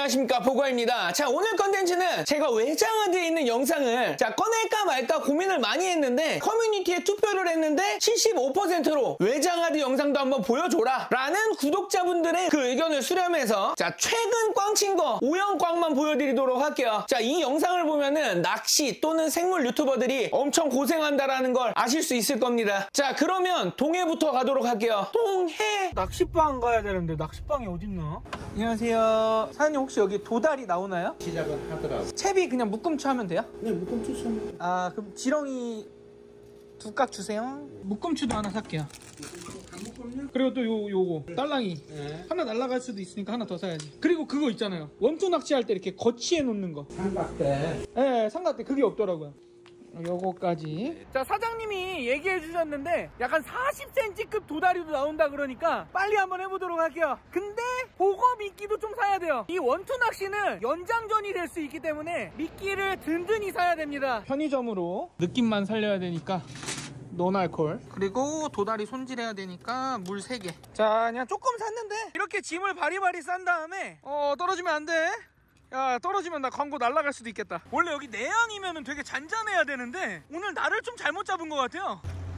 안녕하십니까, 보거입니다. 자, 오늘 컨텐츠는 제가 외장하드에 있는 영상을 꺼낼까 말까 고민을 많이 했는데 커뮤니티에 투표를 했는데 75%로 외장하드 영상도 한번 보여줘라 라는 구독자분들의 그 의견을 수렴해서 최근 꽝 친 거 5형 꽝만 보여드리도록 할게요. 이 영상을 보면은 낚시 또는 생물 유튜버들이 엄청 고생한다라는 걸 아실 수 있을 겁니다. 자, 그러면 동해부터 가도록 할게요. 동해! 낚시방 가야 되는데 낚시방이 어딨나? 안녕하세요. 사장님 혹시 여기 도다리 나오나요? 시작은 하더라고. 채비 그냥 묶음추 하면 돼요? 네, 묶음추 참. 아, 그럼 지렁이 두 깍 주세요. 묶음추도 하나 살게요. 그리고 또 요거 딸랑이 하나 날아갈 수도 있으니까 하나 더 사야지. 그리고 그거 있잖아요, 원투 낚시할 때 이렇게 거치해 놓는 거. 삼각대. 네, 삼각대 그게 없더라고요. 요거까지. 자, 사장님이 얘기해 주셨는데 약간 40cm급 도다리도 나온다 그러니까 빨리 한번 해보도록 할게요. 근데 보거 미끼도 좀 사야 돼요. 이 원투 낚시는 연장전이 될 수 있기 때문에 미끼를 든든히 사야 됩니다. 편의점으로 느낌만 살려야 되니까 노알콜, 그리고 도다리 손질해야 되니까 물 3개. 자, 그냥 조금 샀는데 이렇게 짐을 바리바리 싼 다음에 떨어지면 안 돼. 야, 떨어지면 나 광고 날아갈 수도 있겠다. 원래 여기 내양이면 되게 잔잔해야 되는데 오늘 날을 좀 잘못 잡은 것 같아요.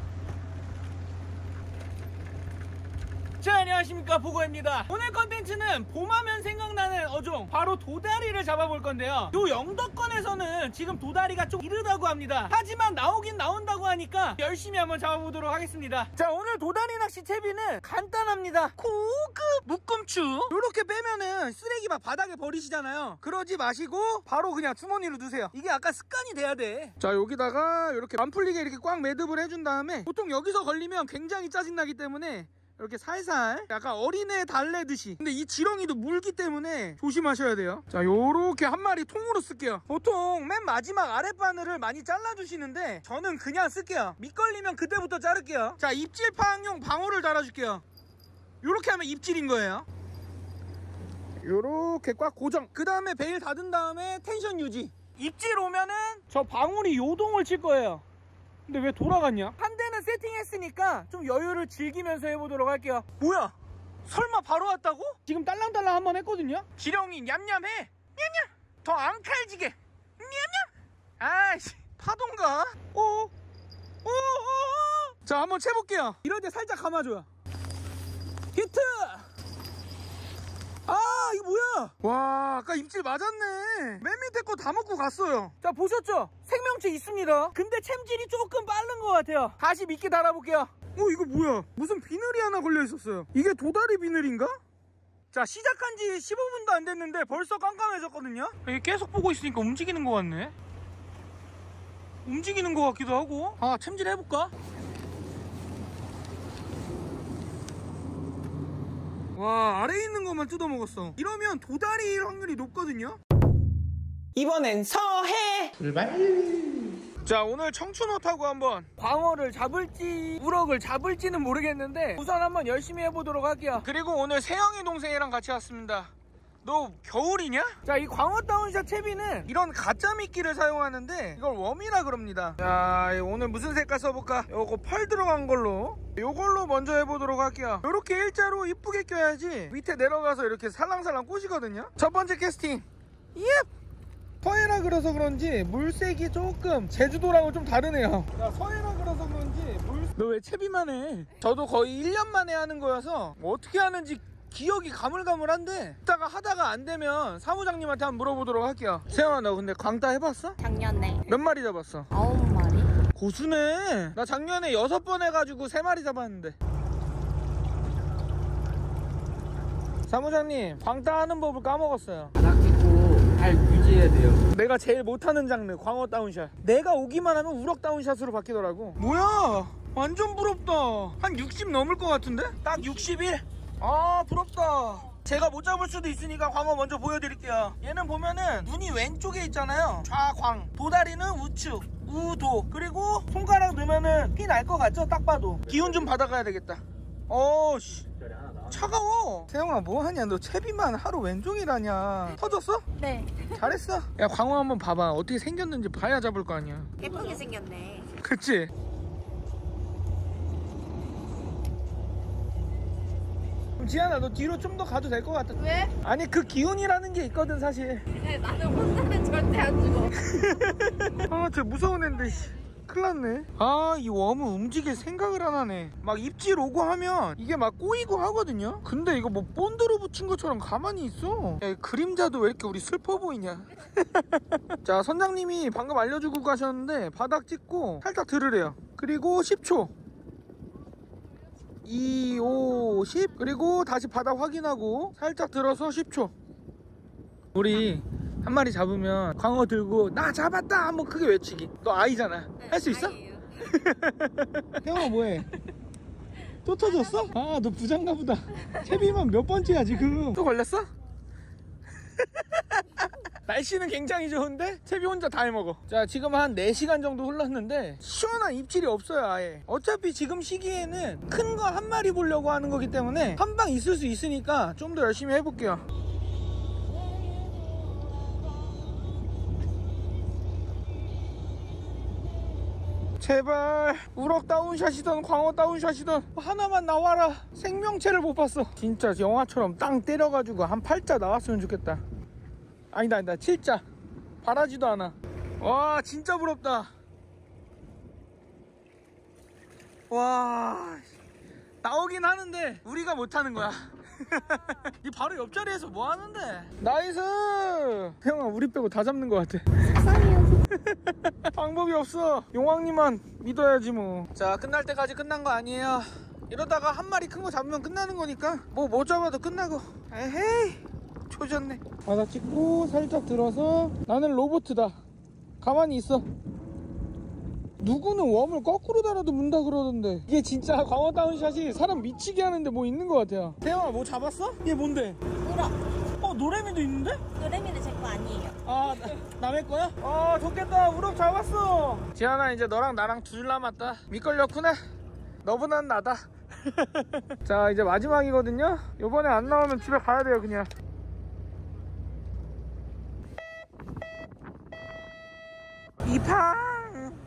자, 안녕하십니까, 보거입니다. 오늘 컨텐츠는 봄하면 생각나는 어종, 바로 도다리를 잡아볼 건데요. 요 영덕권에서는 지금 도다리가 좀 이르다고 합니다. 하지만 나오긴 나온다고 하니까 열심히 한번 잡아보도록 하겠습니다. 자, 오늘 도다리 낚시 채비는 간단합니다. 고급 묶음추 요렇게 빼면은 쓰레기 막 바닥에 버리시잖아요. 그러지 마시고 바로 그냥 주머니로 넣으세요. 이게 약간 습관이 돼야 돼. 자, 여기다가 이렇게 안 풀리게 이렇게 꽉 매듭을 해준 다음에, 보통 여기서 걸리면 굉장히 짜증나기 때문에 이렇게 살살 약간 어린애 달래듯이. 근데 이 지렁이도 물기 때문에 조심하셔야 돼요. 자, 요렇게 한 마리 통으로 쓸게요. 보통 맨 마지막 아랫바늘을 많이 잘라주시는데 저는 그냥 쓸게요. 밑걸리면 그때부터 자를게요. 자, 입질 파악용 방어를 달아줄게요. 요렇게 하면 입질인 거예요. 요렇게 꽉 고정. 그 다음에 베일 닫은 다음에 텐션 유지. 입질 오면은 저 방울이 요동을 칠 거예요. 근데 왜 돌아갔냐? 한 대는 세팅했으니까 좀 여유를 즐기면서 해보도록 할게요. 뭐야? 설마 바로 왔다고? 지금 딸랑딸랑 한번 했거든요? 지렁이 냠냠해. 냠냠. 더 안 칼지게. 냠냠. 아이씨, 파동가? 자, 한번 채볼게요. 이럴 때 살짝 감아줘요. 히트! 아, 이거 뭐야? 와, 아까 입질 맞았네. 맨 밑에 거 다 먹고 갔어요. 자, 보셨죠? 생명체 있습니다. 근데 챔질이 조금 빠른 것 같아요. 다시 미끼 달아볼게요. 이거 뭐야? 무슨 비늘이 하나 걸려 있었어요. 이게 도다리 비늘인가? 자, 시작한 지 15분도 안 됐는데 벌써 깜깜해졌거든요. 이게 계속 보고 있으니까 움직이는 것 같네. 움직이는 것 같기도 하고. 아, 챔질 해볼까? 와, 아래에 있는 것만 뜯어먹었어. 이러면 도다리일 확률이 높거든요. 이번엔 서해! 출발! 자, 오늘 청춘호 타고 한번 광어를 잡을지 우럭을 잡을지는 모르겠는데 우선 한번 열심히 해보도록 할게요. 그리고 오늘 세영이 동생이랑 같이 왔습니다. 너 겨울이냐? 자, 이 광어 다운샷 채비는 이런 가짜 미끼를 사용하는데 이걸 웜이라 그럽니다. 자, 오늘 무슨 색깔 써볼까? 요거 펄 들어간 걸로, 요걸로 먼저 해보도록 할게요. 요렇게 일자로 이쁘게 껴야지 밑에 내려가서 이렇게 살랑살랑 꼬시거든요. 첫 번째 캐스팅. 서해라 그래서 그런지 물색이 조금 제주도랑은 좀 다르네요. 야, 서해라 그래서 그런지 너 왜 채비만 해? 저도 거의 1년 만에 하는 거여서 뭐 어떻게 하는지 기억이 가물가물한데 이따가 하다가 안 되면 사무장님한테 한번 물어보도록 할게요. 세영아, 너 근데 광따 해봤어? 작년에 몇 마리 잡았어? 9마리? 고수네. 나 작년에 6번 해가지고 3마리 잡았는데. 사무장님, 광따 하는 법을 까먹었어요. 바닥 끼고 잘 유지해야 돼요. 내가 제일 못하는 장르, 광어 다운샷. 내가 오기만 하면 우럭 다운샷으로 바뀌더라고. 뭐야, 완전 부럽다. 한 60 넘을 것 같은데? 딱 61? 아, 부럽다. 제가 못 잡을 수도 있으니까 광어 먼저 보여드릴게요. 얘는 보면은 눈이 왼쪽에 있잖아요. 좌광. 도다리는 우측, 우도. 그리고 손가락 넣으면은 피 날 것 같죠? 딱 봐도. 기운 좀 받아가야 되겠다. 어우씨, 차가워. 세영아, 뭐하냐? 너 채비만 하루 왼종일하냐? 터졌어? 네. 잘했어. 야, 광어 한번 봐봐. 어떻게 생겼는지 봐야 잡을 거 아니야. 예쁘게 생겼네. 그치? 지안아, 너 뒤로 좀 더 가도 될 것 같아. 왜? 아니, 그 기운이라는 게 있거든 사실. 네, 나는 혼자는 절대 안 죽어. 아, 쟤 무서운 앤데 큰일 났네. 아, 이 웜은 움직일 생각을 안 하네. 막 입질 오고 하면 이게 막 꼬이고 하거든요. 근데 이거 뭐 본드로 붙인 것처럼 가만히 있어. 야, 이 그림자도 왜 이렇게 우리 슬퍼 보이냐. 자, 선장님이 방금 알려주고 가셨는데 바닥 찍고 살짝 들으래요. 그리고 10초 2, 5, 10 그리고 다시 바닥 확인하고 살짝 들어서 10초. 우리 한 마리 잡으면 광어 들고 나 잡았다 한번 크게 외치기. 너 아이잖아. 할 수 있어? 아니에요. 태영아 뭐해? 또 터졌어? 아, 너 부장가 보다. 채비만 몇 번째야 지금. 또 걸렸어? 날씨는 굉장히 좋은데 채비 혼자 다 해먹어. 자, 지금 한 4시간 정도 흘렀는데 시원한 입질이 없어요 아예. 어차피 지금 시기에는 큰 거 한 마리 보려고 하는 거기 때문에 한 방 있을 수 있으니까 좀 더 열심히 해볼게요. 제발 우럭 다운샷이던 광어 다운샷이던 하나만 나와라. 생명체를 못 봤어. 진짜 영화처럼 땅 때려가지고 한 8자 나왔으면 좋겠다. 아니다 7자. 바라지도 않아. 와, 진짜 부럽다. 와, 나오긴 하는데 우리가 못하는 거야. 이 바로 옆자리에서 뭐 하는데. 나이스. 태영아, 우리 빼고 다 잡는 거 같아. 방법이 없어. 용왕님만 믿어야지 뭐. 자, 끝날 때까지 끝난 거 아니에요. 이러다가 한 마리 큰 거 잡으면 끝나는 거니까 뭐 못 잡아도 끝나고. 에헤이, 조졌네. 바닥 찍고 살짝 들어서. 나는 로보트다. 가만히 있어. 누구는 웜을 거꾸로 달아도 문다 그러던데 이게 진짜 광어 다운샷이 사람 미치게 하는데 뭐 있는 것 같아요. 태영아, 뭐 잡았어? 얘 뭔데? 우럭. 노래미도 있는데? 노래미는 제 거 아니에요. 아, 남의 거야? 아, 좋겠다. 우럭 잡았어. 지안아, 이제 너랑 나랑 둘 남았다. 밑걸렸구나. 너보단 나다. 자, 이제 마지막이거든요. 요번에 안 나오면 집에 가야 돼요 그냥. 이팡.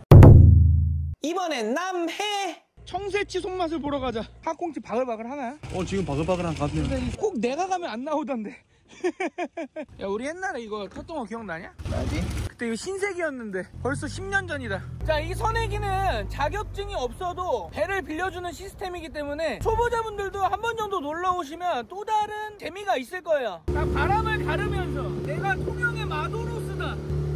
이번엔 남해. 청새치 손맛을 보러 가자. 학꽁치 바글바글 하나? 지금 바글바글한 것 같네요. 근데 꼭 내가 가면 안 나오던데. 야, 우리 옛날에 이거 탔던 거 기억나냐? 나지? 그때 이거 흰색이었는데 벌써 10년 전이다. 자, 이 선회기는 자격증이 없어도 배를 빌려주는 시스템이기 때문에 초보자분들도 한 번 정도 놀러 오시면 또 다른 재미가 있을 거예요. 자, 바람을 가르면서 내가 통영의 마도로스다.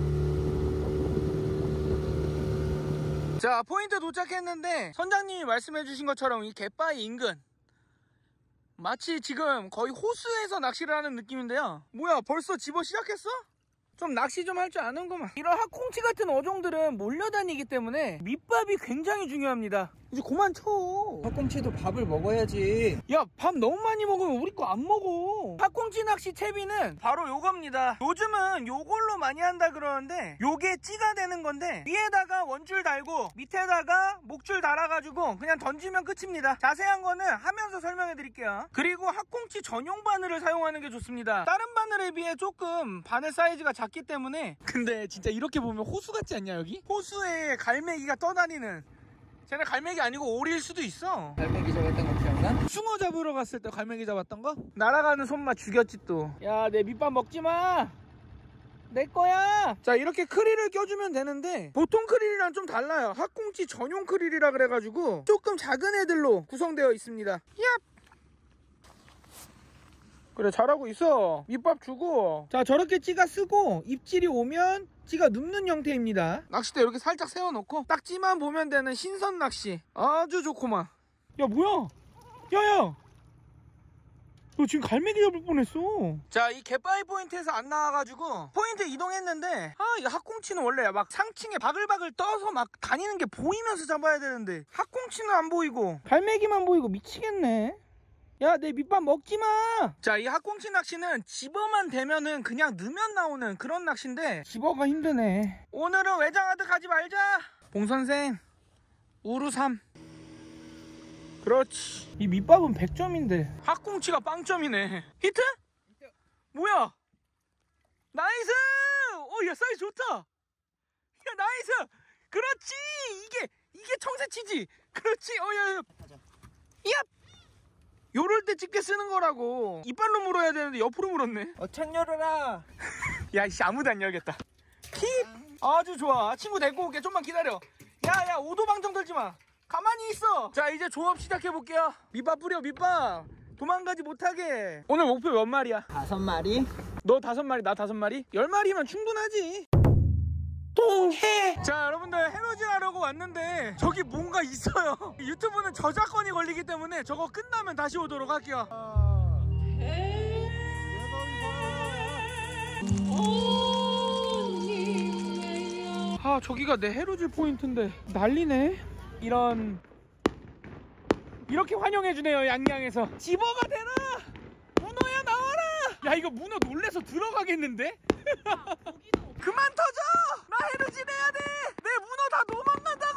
자, 포인트 도착했는데 선장님이 말씀해 주신 것처럼 이 갯바위 인근 마치 지금 거의 호수에서 낚시를 하는 느낌인데요. 뭐야, 벌써 집어 시작했어? 좀 낚시 좀 할 줄 아는구만. 이런 학꽁치 같은 어종들은 몰려다니기 때문에 밑밥이 굉장히 중요합니다. 이제 그만 쳐. 학꽁치도 밥을 먹어야지. 야, 밥 너무 많이 먹으면 우리 거 안 먹어. 학꽁치 낚시 채비는 바로 요겁니다. 요즘은 요걸로 많이 한다 그러는데 요게 찌가 되는 건데 위에다가 원줄 달고 밑에다가 목줄 달아가지고 그냥 던지면 끝입니다. 자세한 거는 하면서 설명해 드릴게요. 그리고 학꽁치 전용 바늘을 사용하는 게 좋습니다. 다른 바늘에 비해 조금 바늘 사이즈가 작기 때문에. 근데 진짜 이렇게 보면 호수 같지 않냐 여기? 호수에 갈매기가 떠다니는. 쟤네 갈매기 아니고 오리일 수도 있어. 갈매기 잡았던 거 기억나? 숭어 잡으러 갔을 때 갈매기 잡았던 거? 날아가는 손맛 죽였지 또. 야, 내 밑밥 먹지마. 내 거야. 자, 이렇게 크릴을 껴주면 되는데 보통 크릴이랑 좀 달라요. 학꽁치 전용 크릴이라 그래가지고 조금 작은 애들로 구성되어 있습니다. 얍. 그래, 잘하고 있어. 밑밥 주고. 자, 저렇게 찌가 쓰고 입질이 오면 찌가 눕는 형태입니다. 낚싯대 이렇게 살짝 세워놓고 딱 찌만 보면 되는 신선 낚시. 아주 좋구만. 야, 뭐야? 야야, 너 지금 갈매기 잡을 뻔했어. 자, 이 갯바위 포인트에서 안 나와가지고 포인트 이동했는데 이 학꽁치는 원래 막 상층에 바글바글 떠서 막 다니는 게 보이면서 잡아야 되는데 학꽁치는 안 보이고 갈매기만 보이고 미치겠네. 야, 내 밑밥 먹지마. 자, 이 학꽁치 낚시는 집어만 대면은 그냥 넣으면 나오는 그런 낚시인데 집어가 힘드네. 오늘은 외장하드 가지 말자. 봉선생 우루 3. 그렇지. 이 밑밥은 100점인데 학꽁치가 빵점이네. 히트? 뭐야? 나이스. 야, 사이즈 좋다. 야, 나이스. 그렇지. 이게 청새치지. 그렇지. 야. 요럴 때 집게 쓰는 거라고. 이빨로 물어야 되는데 옆으로 물었네. 창 열어라. 야, 이씨, 아무도 안 열겠다. 킵! 아주 좋아. 친구 데리고 올게. 좀만 기다려. 야, 오도방정 들지 마. 가만히 있어. 자, 이제 조업 시작해볼게요. 밑밥 뿌려, 밑밥. 도망가지 못하게. 오늘 목표 몇 마리야? 5마리. 너 5마리, 나 5마리? 10마리면 충분하지. 똥해. 자, 여러분들 해로질 하려고 왔는데 저기 뭔가 있어요. 유튜브는 저작권이 걸리기 때문에 저거 끝나면 다시 오도록 할게요. 아, 저기가 내 해로질 포인트인데 난리네. 이렇게 환영해주네요. 양양에서. 집어가 되나? 문어야 나와라. 야, 이거 문어 놀래서 들어가겠는데? 그만 터져! 나 해루질 해야 돼! 내 문어 다 도망간다고!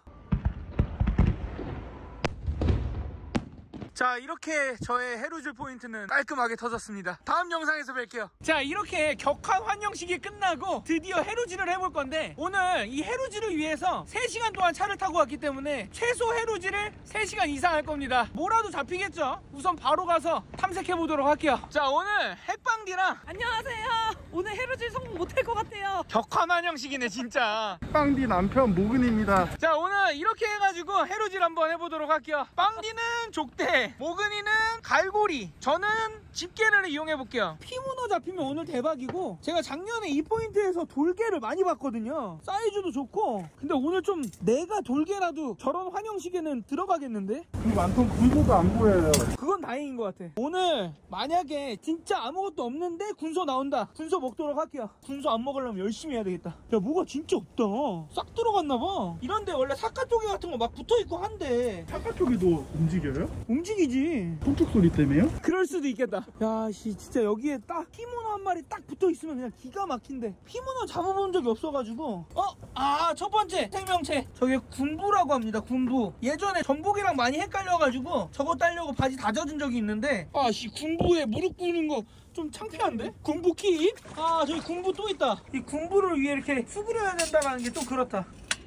자, 이렇게 저의 해루질 포인트는 깔끔하게 터졌습니다. 다음 영상에서 뵐게요. 자, 이렇게 격한 환영식이 끝나고 드디어 해루질을 해볼 건데, 오늘 이 해루질을 위해서 3시간 동안 차를 타고 왔기 때문에 최소 해루질을 3시간 이상 할 겁니다. 뭐라도 잡히겠죠? 우선 바로 가서 탐색해 보도록 할게요. 자, 오늘 핵방디랑 안녕하세요. 오늘 해루질 성공 못할 것 같아요. 격한 환영식이네 진짜. 빵디 남편 모근입니다. 자, 오늘 이렇게 해가지고 해루질 한번 해보도록 할게요. 빵디는 족대, 모근이는 갈고리, 저는 집게를 이용해볼게요. 피문어 잡히면 오늘 대박이고, 제가 작년에 이 포인트에서 돌개를 많이 봤거든요. 사이즈도 좋고. 근데 오늘 좀 내가 돌개라도 저런 환영식에는 들어가겠는데? 그 많던 군소도 안 보여요. 그건 다행인 것 같아. 오늘 만약에 진짜 아무것도 없는데 군소 나온다. 군소 먹도록 할게요. 군소 안 먹으려면 열심히 해야 되겠다. 야, 뭐가 진짜 없다. 싹 들어갔나봐. 이런데 원래 사카토개 같은 거 막 붙어있고 한데 사과 쪽에도 움직여요? 움직이지. 톡톡 소리 때문에요? 그럴 수도 있겠다. 야, 씨, 진짜 여기에 딱 피문어 한 마리 딱 붙어있으면 그냥 기가 막힌데. 피문어 잡아본 적이 없어가지고. 첫 번째 생명체, 저게 군부라고 합니다. 군부. 예전에 전복이랑 많이 헷갈려가지고 저거 따려고 바지 다 젖은 적이 있는데, 씨, 군부에 무릎 꿇는 거 좀 창피한데? 군부 킵? 저기 군부 또 있다. 이 군부를 위해 이렇게 수그려야 된다는 게 좀 그렇다.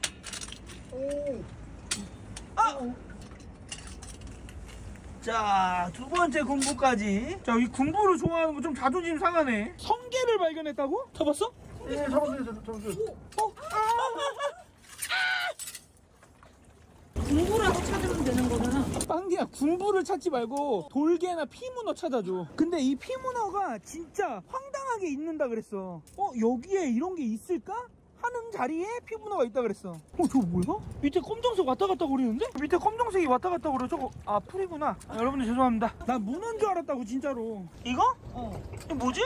자, 두 번째 군부까지. 자, 이 군부를 좋아하는 거 좀 자존심 상하네. 성게를 발견했다고? 잡았어? 네, 잡았어요. 공부라도 찾으면 되는 거잖아. 빵디야, 군부를 찾지 말고 돌개나 피문어 찾아줘. 근데 이 피문어가 진짜 황당하게 있는다 그랬어. 여기에 이런 게 있을까? 하는 자리에 피문어가 있다 그랬어. 저거 뭐야? 밑에 검정색 왔다 갔다 거리는데? 밑에 검정색이 왔다 갔다 거려. 저거 풀이구나. 여러분들 죄송합니다. 나 문어인 줄 알았다고 진짜로. 이거? 이거 뭐지?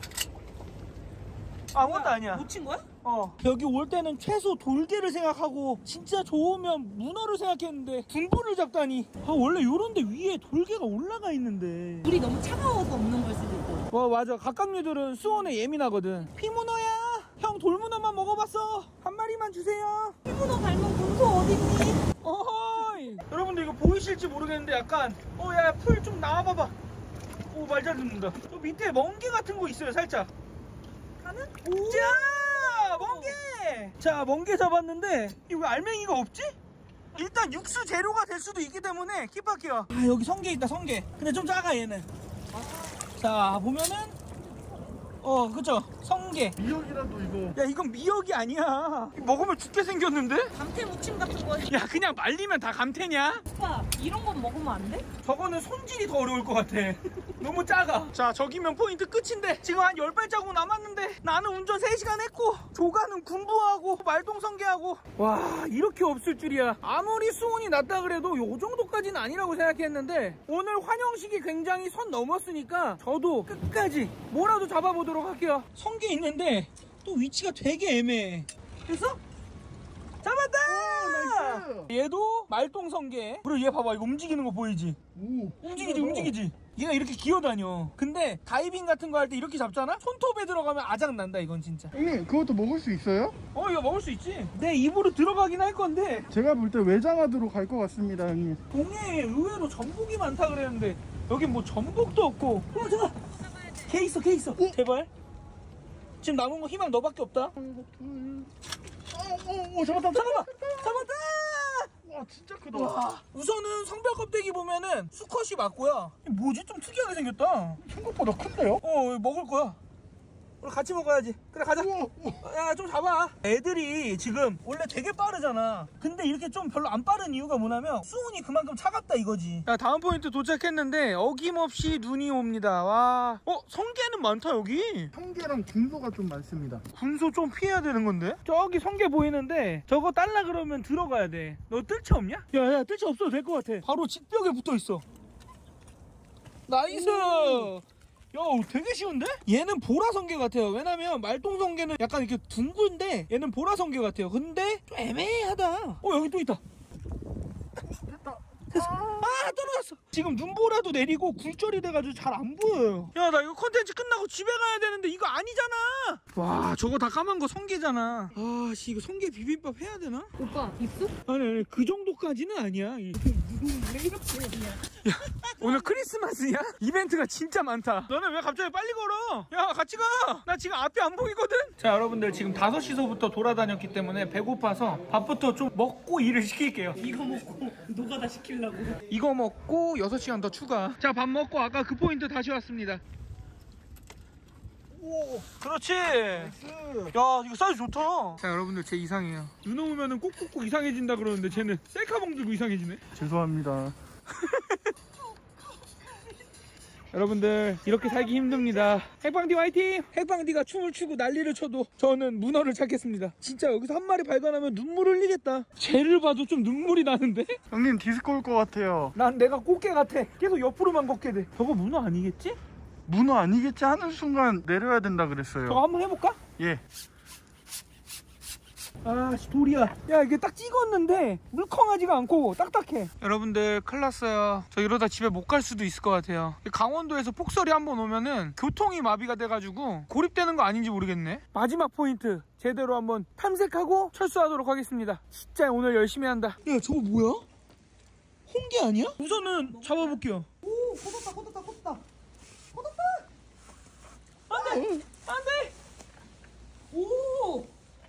아무것도 아니야. 못 친 거야? 여기 올 때는 최소 돌개를 생각하고 진짜 좋으면 문어를 생각했는데 군부를 잡다니. 원래 요런데 위에 돌개가 올라가 있는데. 물이 너무 차가워서 없는 걸 수도 있고. 맞아. 각각류들은 수온에 예민하거든. 피문어야, 형 돌문어만 먹어봤어. 한 마리만 주세요. 피문어 닮은 군소 어딨니? 어허이. 여러분들 이거 보이실지 모르겠는데 약간 야, 풀 좀 나와봐봐. 말 잘 듣는다. 저 밑에 멍게 같은 거 있어요 살짝. 가는? 자, 멍게! 자, 멍게 잡았는데 이거 왜 알맹이가 없지? 일단 육수 재료가 될 수도 있기 때문에 킵할게요. 여기 성게 있다, 성게. 근데 좀 작아 얘는. 자, 보면은 그쵸? 성게. 미역이라도 이거. 야, 이건 미역이 아니야. 먹으면 죽게 생겼는데? 감태 무침 같은 거. 야, 그냥 말리면 다 감태냐? 오빠, 이런 건 먹으면 안 돼? 저거는 손질이 더 어려울 것 같아. 너무 작아. 자, 저기면 포인트 끝인데 지금 한 10발자국 남았는데 나는 운전 3시간 했고 조가는 군부하고 말동성게하고. 와, 이렇게 없을 줄이야. 아무리 수온이 낮다 그래도 요 정도까지는 아니라고 생각했는데 오늘 환영식이 굉장히 선 넘었으니까 저도 끝까지 뭐라도 잡아보도록 할게요. 성게 있는데 또 위치가 되게 애매해. 됐어? 잡았다! 나이스! 얘도 말똥성게. 그리고 얘 봐봐, 이거 움직이는 거 보이지? 움직이지. 얘가 이렇게 기어다녀. 근데 다이빙 같은 거 할 때 이렇게 잡잖아? 손톱에 들어가면 아작난다 이건 진짜. 형님, 그것도 먹을 수 있어요? 이거 먹을 수 있지. 내 입으로 들어가긴 할 건데 제가 볼 때 외장하드로 갈 것 같습니다, 형님. 동해에 의외로 전복이 많다 그랬는데 여긴 뭐 전복도 없고. 잠깐, 개 있어. 제발. 지금 남은 거 희망 너밖에 없다. 잡았다. 잡았다. 진짜 크다. 와, 우선은 성별 껍데기 보면은 수컷이 맞고요. 뭐지? 좀 특이하게 생겼다. 생각보다 큰데요? 먹을 거야. 우리 같이 먹어야지. 그래, 가자. 우와, 우와. 야, 좀 잡아. 애들이 지금 원래 되게 빠르잖아. 근데 이렇게 좀 별로 안 빠른 이유가 뭐냐면 수온이 그만큼 차갑다 이거지. 야, 다음 포인트 도착했는데 어김없이 눈이 옵니다. 와. 성게는 많다 여기. 성게랑 군소가 좀 많습니다. 군소 좀 피해야 되는 건데? 저기 성게 보이는데 저거 딸라 그러면 들어가야 돼. 너 뜰채 없냐? 야, 뜰채 없어도 될 것 같아. 바로 직벽에 붙어 있어. 나이스. 야, 되게 쉬운데? 얘는 보라성게 같아요. 왜냐면 말똥성게는 약간 이렇게 둥근데 얘는 보라성게 같아요. 근데 좀 애매하다. 여기 또 있다. 됐어. 떨어졌어. 지금 눈보라도 내리고 굴절이 돼가지고 잘 안 보여요. 야, 나 이거 컨텐츠 끝나고 집에 가야 되는데 이거 아니잖아. 와, 저거 다 까만 거 성게잖아. 아, 씨, 이거 성게 비빔밥 해야 되나? 오빠 입수? 아니, 그 정도까지는 아니야. 왜 이렇게 야, 오늘 크리스마스냐? 이벤트가 진짜 많다. 너네 왜 갑자기 빨리 걸어? 야, 같이 가. 나 지금 앞이 안 보이거든. 자, 여러분들 지금 5시서부터 돌아다녔기 때문에 배고파서 밥부터 좀 먹고 일을 시킬게요. 이거 먹고 노가다 시키려고. 이거 먹고 6시간 더 추가. 자, 밥 먹고 아까 그 포인트 다시 왔습니다. 오, 그렇지. 나이스. 야, 이거 사이즈 좋다. 자, 여러분들 제 이상해요. 눈 오면은 꼭꼭꼭 이상해진다 그러는데 쟤는 셀카봉 들고 이상해지네. 죄송합니다. 여러분들 이렇게 살기 힘듭니다. 핵방디 화이팅! 핵방디가 춤을 추고 난리를 쳐도 저는 문어를 찾겠습니다. 진짜 여기서 한 마리 발견하면 눈물 흘리겠다. 쟤를 봐도 좀 눈물이 나는데? 형님 디스코 올 것 같아요. 난 내가 꽃게 같아. 계속 옆으로만 걷게 돼. 저거 문어 아니겠지? 문어 아니겠지 하는 순간 내려야 된다 그랬어요. 저거 한번 해볼까? 예. 아씨, 돌이야. 야, 이게 딱 찍었는데 물컹하지가 않고 딱딱해. 여러분들 큰일 났어요. 저 이러다 집에 못 갈 수도 있을 것 같아요. 강원도에서 폭설이 한번 오면은 교통이 마비가 돼가지고 고립되는 거 아닌지 모르겠네. 마지막 포인트 제대로 한번 탐색하고 철수하도록 하겠습니다. 진짜 오늘 열심히 한다. 야, 저거 뭐야? 홍게 아니야? 우선은 잡아볼게요. 오, 걷었다. 안돼! 안돼! 오,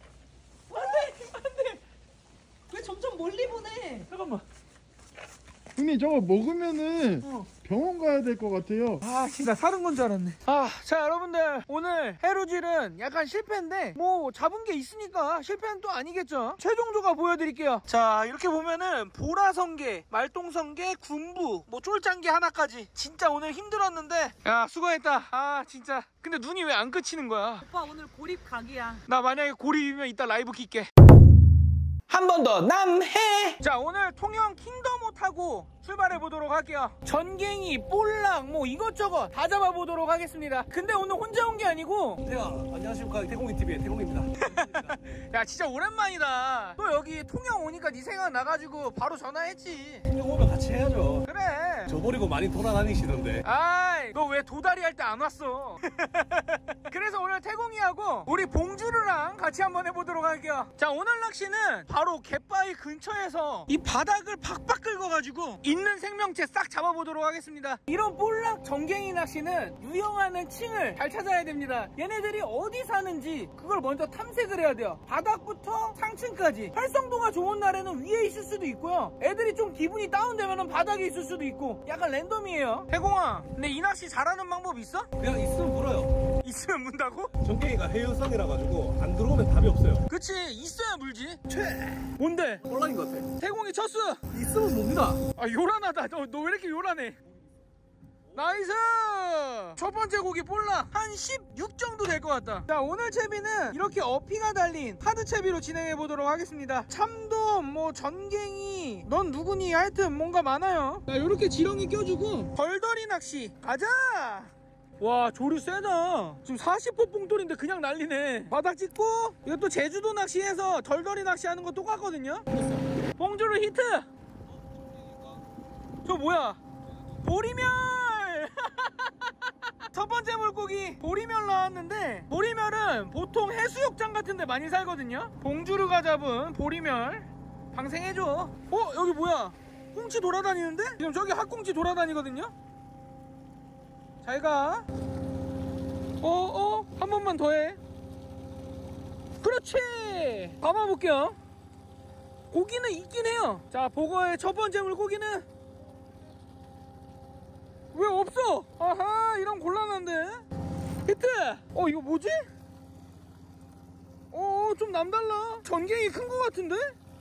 안돼! 왜 점점 멀리 보내? 잠깐만. 형님 저거 먹으면은 병원 가야 될 것 같아요. 아, 진짜 사는 건 줄 알았네. 자, 여러분들 오늘 해루질은 약간 실패인데 뭐 잡은 게 있으니까 실패는 또 아니겠죠. 최종 조각 보여드릴게요. 자, 이렇게 보면은 보라성게, 말똥성게, 군부, 뭐 쫄짱게 하나까지. 진짜 오늘 힘들었는데 야, 수고했다. 아, 진짜. 근데 눈이 왜 안 그치는 거야? 오빠 오늘 고립 각이야. 나 만약에 고립이면 이따 라이브 킬게. 한 번 더 남해. 자, 오늘 통영 킹덤호 타고 출발해 보도록 할게요. 전갱이, 볼락 뭐 이것저것 다 잡아보도록 하겠습니다. 근데 오늘 혼자 온 게 아니고 안녕하십니까, 태공이TV의 태공입니다. 야, 진짜 오랜만이다. 또 여기 통영 오니까 네 생각 나가지고 바로 전화했지. 통영 오면 같이 해야죠. 그래. 저 버리고 많이 돌아다니시던데. 아이, 너 왜 도다리 할 때 안 왔어? 그래서 오늘 태공이하고 우리 봉주르랑 같이 한번 해보도록 할게요. 자, 오늘 낚시는 바로 갯바위 근처에서 이 바닥을 팍팍 긁어가지고 있는 생명체 싹 잡아보도록 하겠습니다. 이런 볼락 전갱이 낚시는 유영하는 층을 잘 찾아야 됩니다. 얘네들이 어디 사는지 그걸 먼저 탐색을 해야 돼요. 바닥부터 상층까지. 활성도가 좋은 날에는 위에 있을 수도 있고요. 애들이 좀 기분이 다운되면 바닥에 있을 수도 있고 약간 랜덤이에요. 태공아, 근데 이 낚시 잘하는 방법 있어? 그냥 있으면 물어요. 있으면 문다고? 전갱이가 해유성이라 가지고 안 들어오면 답이 없어요. 그치, 있어야 물지. 뭔데? 볼락인 것 같아. 태공이 쳤어. 있으면 뭡니다. 아, 요란하다. 너 왜 이렇게 요란해? 나이스! 첫 번째 고기 볼락 한 16 정도 될 것 같다. 자, 오늘 채비는 이렇게 어피가 달린 하드 채비로 진행해 보도록 하겠습니다. 참돔, 뭐 전갱이, 넌 누구니? 하여튼 뭔가 많아요. 자, 요렇게 지렁이 껴주고 벌더리 낚시 가자. 와, 조류 세다. 지금 40호 뽕돌인데 그냥 난리네. 바닥 찍고 이것도 제주도 낚시해서 덜덜이 낚시하는 거 똑같거든요. 봉주르 히트. 저 뭐야? 보리멸. 첫 번째 물고기 보리멸 나왔는데, 보리멸은 보통 해수욕장 같은 데 많이 살거든요. 봉주르가 잡은 보리멸 방생해줘. 여기 뭐야? 꽁치 돌아다니는데? 지금 저기 핫꽁치 돌아다니거든요. 잘가. 한 번만 더 해. 그렇지. 감아볼게요. 고기는 있긴 해요. 자, 보거의 첫 번째 물고기는 왜 없어? 아하, 이런 곤란한데. 히트! 이거 뭐지? 좀 남달라. 전갱이 큰 거 같은데?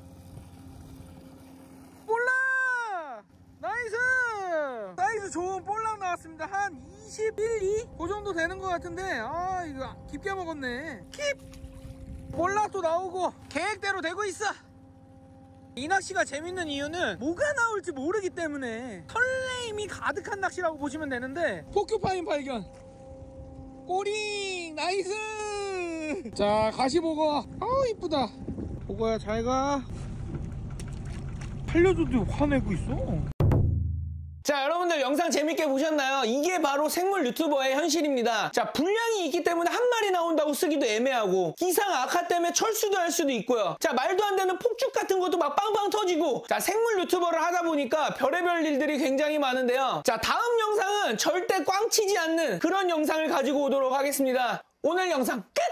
볼락! 나이스! 사이즈 좋은 볼락 나왔습니다. 한 21, 2? 그 정도 되는 것 같은데, 이거 깊게 먹었네. 킵! 볼락도 나오고 계획대로 되고 있어. 이 낚시가 재밌는 이유는 뭐가 나올지 모르기 때문에 설레임이 가득한 낚시라고 보시면 되는데, 포큐파인 발견. 꼬링! 나이스! 자, 가시보거. 이쁘다. 보거야, 잘가. 살려줘도 화내고 있어. 자, 여러분들 영상 재밌게 보셨나요? 이게 바로 생물 유튜버의 현실입니다. 자, 분량이 있기 때문에 한 마리 나온다고 쓰기도 애매하고, 기상 악화 때문에 철수도 할 수도 있고요. 자, 말도 안 되는 폭죽 같은 것도 막 빵빵 터지고, 자, 생물 유튜버를 하다 보니까 별의별 일들이 굉장히 많은데요. 자, 다음 영상은 절대 꽝치지 않는 그런 영상을 가지고 오도록 하겠습니다. 오늘 영상 끝!